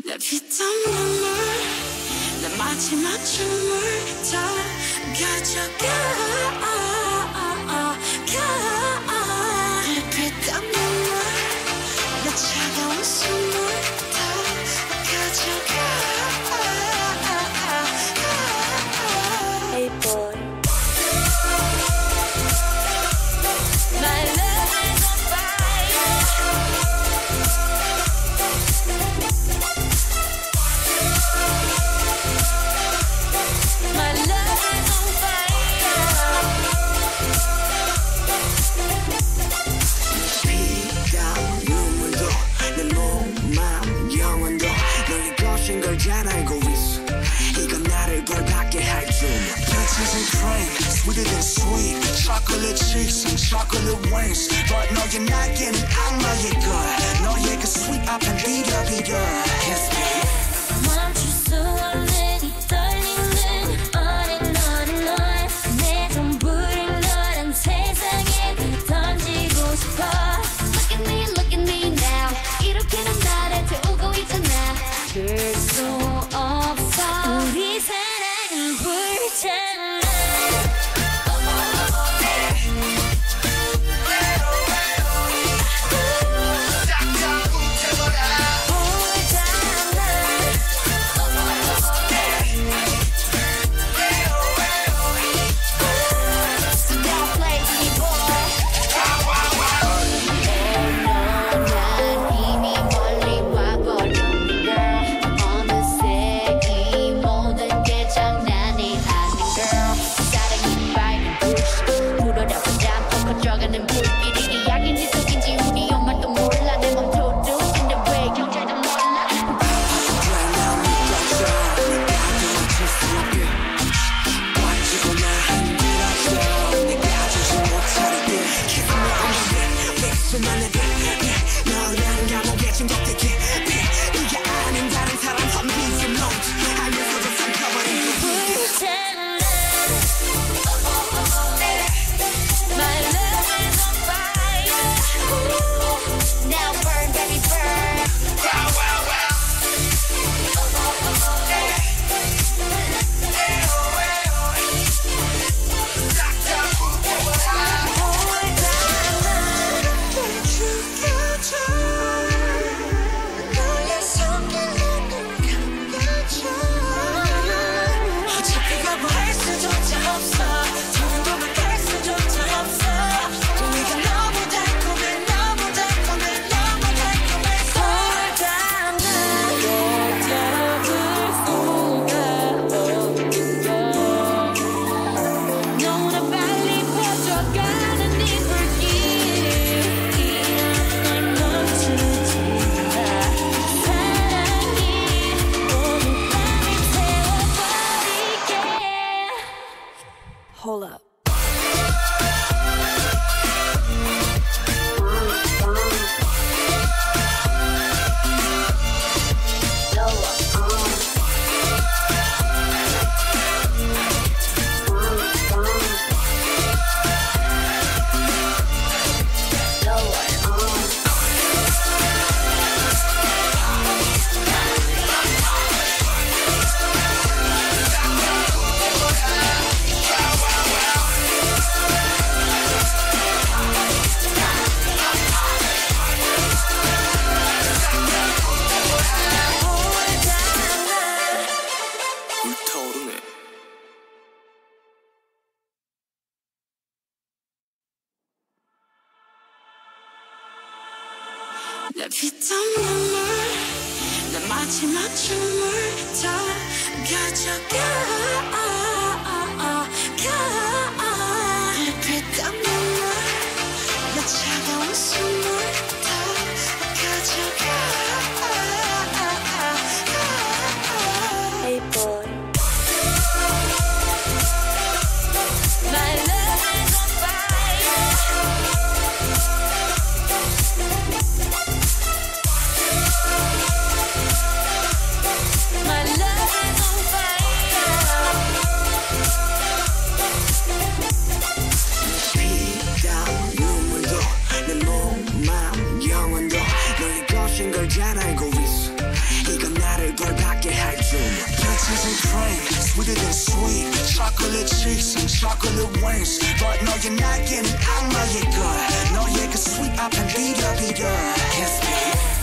내 피땀 눈물 내 마지막 춤을 다 가져가 내 피땀 눈물 내 차가운 숨을 다 가져가 Hey boy My love is on fire My love is on fire 피땀 눈물도 내 몸, 마음, 영혼도 너의 것인 걸 잘 알고 있어 이건 나를 벌받게 할 줄 Peaches and cream, sweeter than sweet Chocolate cheeks and chocolate wings But 너의 날개는 악마의 걸 너의 그 sweet 앞엔 비려 Kiss me 멈출 수 없는 이 떨림은 on and on and on 내 전부를 너란 세상에 던지고 싶어 Look at me now 이렇게는 나를 태우고 있잖아 들 수 없어 우리 사랑은 불잖아 너랑 감옥에 중독되게 네가 아는 다른 사람 선비지 note 알면서도 삼켜버린 불잖아 My love is on fire Now burn baby burn Hold up. 내 피땀 눈물 내 마지막 춤을 다 가져가 내 피땀 눈물 내 차가운 숨을 다 가져가 Hey boy My love is on fire My love is on fire 피땀 눈물도 내 몸, 마음, 영혼도 너의 것인 걸 잘 알고 있어 이건 나를 Peaches and cream, sweeter than sweet. Chocolate cheeks and chocolate wings. But no, you're not getting out of your gut. 너의 그 sweet 앞엔 비려. Kiss me.